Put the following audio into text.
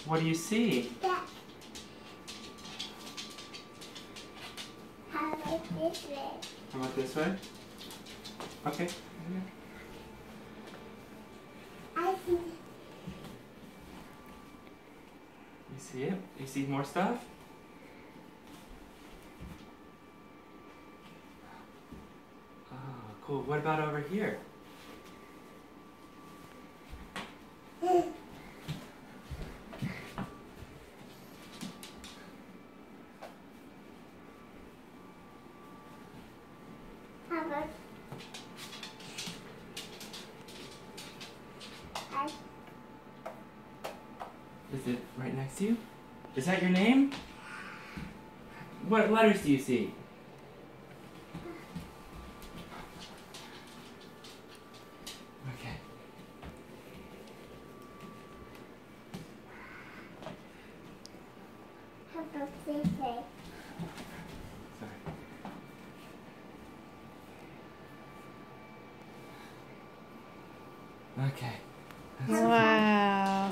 What do you see? That. How about this way? How about this way? Okay. I see. You see it? You see more stuff? Oh, cool. What about over here? How about I Is it right next to you? Is that your name? What letters do you see? Okay. how about this way? Sorry. Okay. Wow.